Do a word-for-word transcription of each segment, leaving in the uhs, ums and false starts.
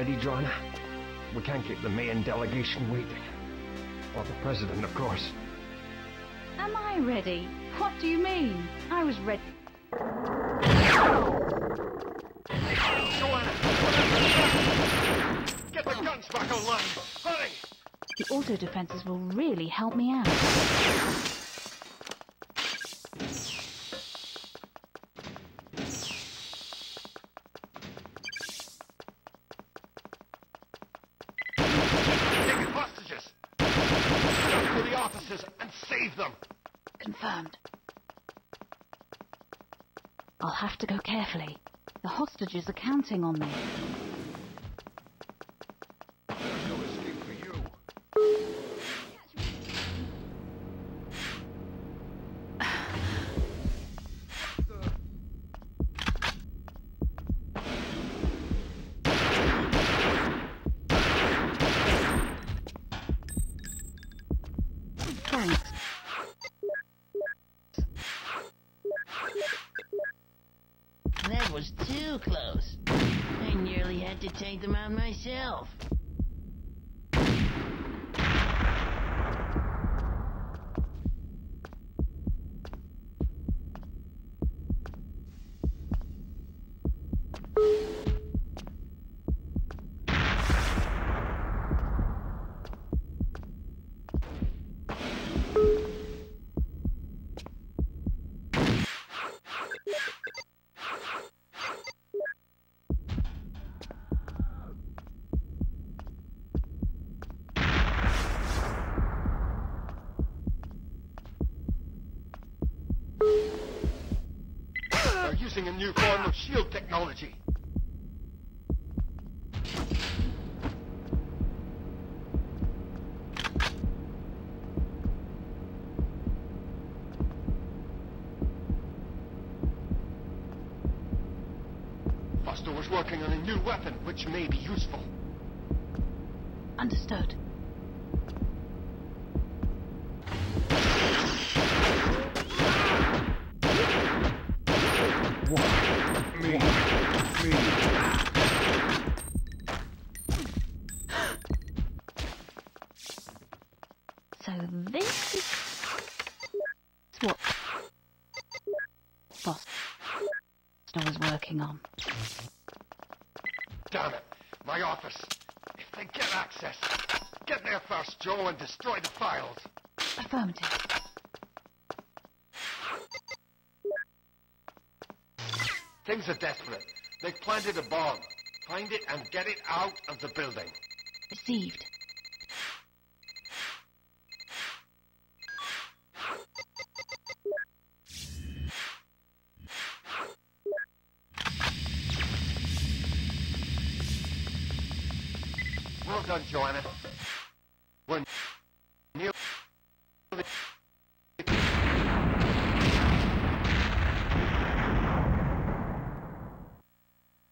ready, Joanna? We can't keep the main delegation waiting. Or the president, of course. Am I ready? What do you mean? I was ready. Joanna! Get the guns back online! Hurry! The auto defenses will really help me out. Take hostages! Get up to the officers and save them! Confirmed. I'll have to go carefully. The hostages are counting on me. There's no escape for you. Thanks. That was too close. I nearly had to take them out myself. They're using a new form of shield technology. Foster was working on a new weapon, which may be useful. Understood. Me. Me. So this is what Foster was working on. Damn it! My office! If they get access, get there first, Joe, and destroy the files. Affirmative. Things are desperate. They've planted a bomb. Find it and get it out of the building. Received. Well done, Joanna. We're nearly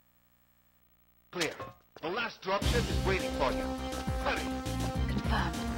clear. The last dropship is waiting for you. Hurry! Confirmed.